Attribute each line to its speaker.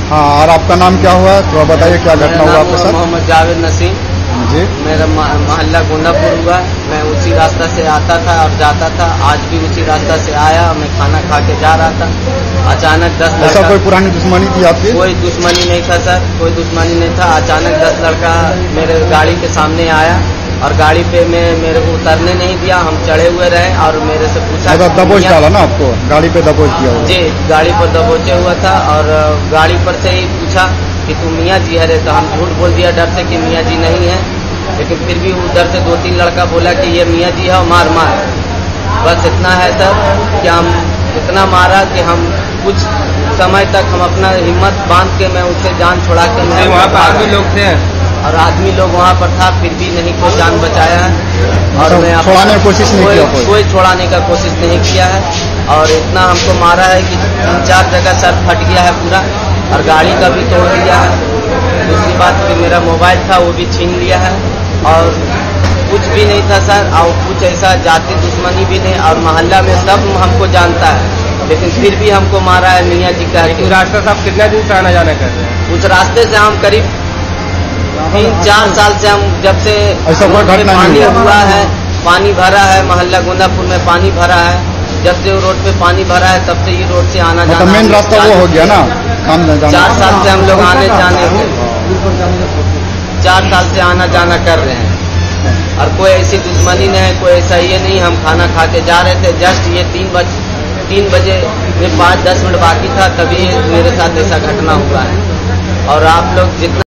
Speaker 1: हाँ, और आपका नाम क्या हुआ? तो बताइए क्या घटना हुआ आपके साथ?
Speaker 2: मोहम्मद जावेद नसीम
Speaker 1: जी।
Speaker 2: मेरा मोहल्ला गोंदापुर हुआ। मैं उसी रास्ता से आता था और जाता था। आज भी उसी रास्ता से आया। मैं खाना खा के जा रहा था। अचानक 10 लड़का।
Speaker 1: ऐसा कोई पुरानी दुश्मनी थी आपकी?
Speaker 2: कोई दुश्मनी नहीं था सर, कोई दुश्मनी नहीं था। अचानक 10 लड़का मेरे गाड़ी के सामने आया और गाड़ी पे मेरे को उतरने नहीं दिया। हम चढ़े हुए रहे और मेरे से पूछा।
Speaker 1: दबोच डाला ना आपको? गाड़ी पे दबोच दिया?
Speaker 2: जी, गाड़ी पर दबोचे हुआ था और गाड़ी पर से ही पूछा कि तू मियाँ जी है रे? तो हम झूठ बोल दिया डर से कि मियाँ जी नहीं है। लेकिन फिर भी उधर से 2-3 लड़का बोला कि ये मियाँ जी है, मार मार। बस इतना है सर कि हम इतना मारा कि हम कुछ समय तक हम अपना हिम्मत बांध के मैं उससे जान छुड़ा के मैं
Speaker 3: वहाँ पर आदमी लोग थे
Speaker 2: और आदमी लोग वहाँ पर था, फिर भी नहीं कोई जान बचाया है। और मैं
Speaker 1: छुड़ाने की कोशिश नहीं किया?
Speaker 2: कोई छुड़ाने का कोशिश नहीं किया है। और इतना हमको मारा है कि 3-4 जगह सर फट गया है पूरा और गाड़ी का भी तोड़ दिया है। दूसरी बात कि मेरा मोबाइल था वो भी छीन लिया है और कुछ भी नहीं था सर। और कुछ ऐसा जाति दुश्मनी भी नहीं और मोहल्ला में सब हमको जानता है, लेकिन फिर भी हमको मारा है मियाँ जी का।
Speaker 3: रास्ता साहब कितना दिन से आना जाना कर रहे हैं?
Speaker 2: उस रास्ते से हम करीब 3-4 साल से हम जब से पानी हुआ है, पानी भरा है मोहल्ला गोंदापुर में, पानी भरा है। जब से रोड पे पानी भरा है तब से ये रोड से आना जाना
Speaker 1: मेन रास्ता वो हो गया ना?
Speaker 2: 4 साल से हम लोग आने जाने 4 साल से आना जाना कर रहे हैं और कोई ऐसी दुश्मनी नहीं है, कोई ऐसा ये नहीं। हम खाना खा के जा रहे थे, जस्ट ये 3 बजे में 5-10 मिनट बाकी था तभी मेरे साथ ऐसा घटना हुआ है। और आप लोग जितना